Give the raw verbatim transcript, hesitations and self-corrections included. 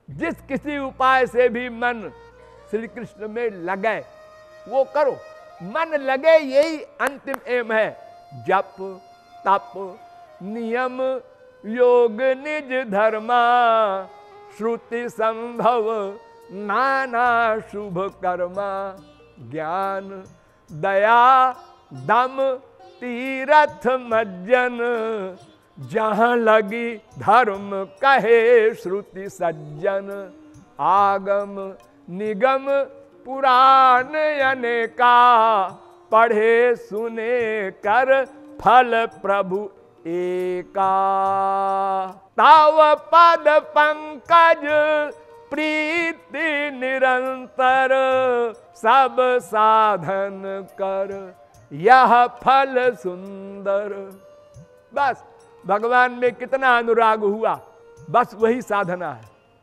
जिस किसी उपाय से भी मन श्री कृष्ण में लगे वो करो। मन लगे यही अंतिम एम है। जप तप नियम योग निज धर्मा, श्रुति संभव नाना शुभ कर्मा। ज्ञान दया दम तीरथ मज्जन, जहाँ लगी धर्म कहे श्रुति सज्जन। आगम निगम पुराण अनेका, पढ़े सुने कर फल प्रभु एका। ताव पद पंकज प्रीति निरंतर, सब साधन कर यह फल सुंदर। बस भगवान में कितना अनुराग हुआ, बस वही साधना है।